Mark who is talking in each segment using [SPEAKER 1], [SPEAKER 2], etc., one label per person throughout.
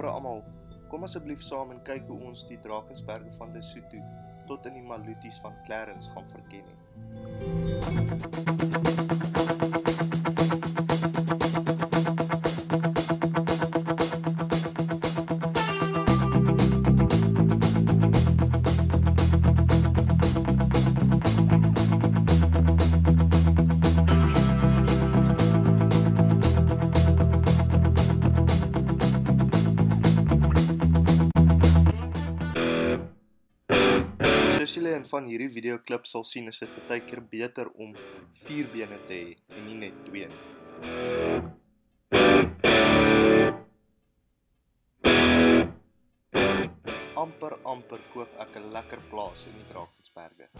[SPEAKER 1] Goeiemôre almal. Kom asseblief saam en kyk hoe ons die Drakensberge van Lesotho tot in die Maluties van Clarence gaan verken het. Soos julle in van hierdie videoklip sal sien, is dit baie keer beter om 4 bene te hê en nie net 2 nie. Amper koop ek 'n lekker plaas in die Drakensberge.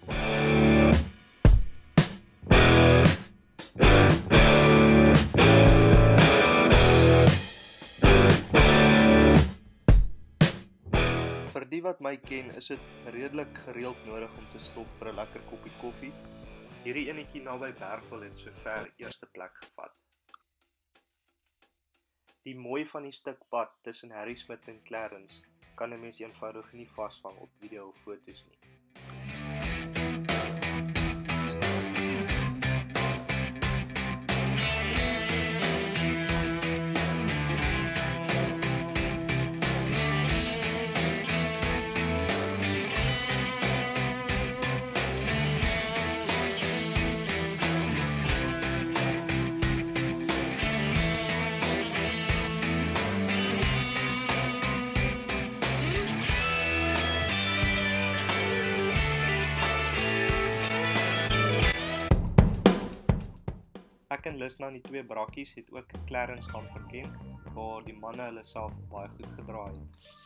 [SPEAKER 1] Vir die wat my ken, is dit redelik gereeld nodig om te stop vir 'n lekker koppie koffie. Hierdie enetjie naby Bergwil het sover eerste plek gevat. Die mooi van die stuk pad tussen Harrismith en Clarence kan 'n mens eenvoudig nie vasvang op video of foto's nie. Ek en Lisna en die 2 brakkies het ook Clarence gaan verken, waar die manne hulle self baie goed gedra het.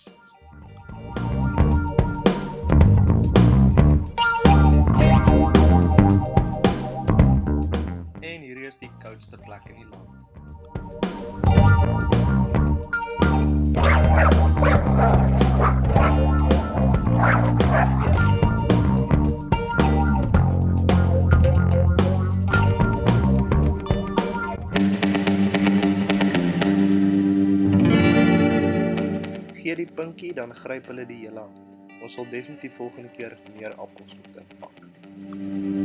[SPEAKER 1] En hierdie is die koudste plek in die land. Gee die pinkie, dan gryp hulle die hele hand. Ons sal definitief volgende keer meer appels moet inpak.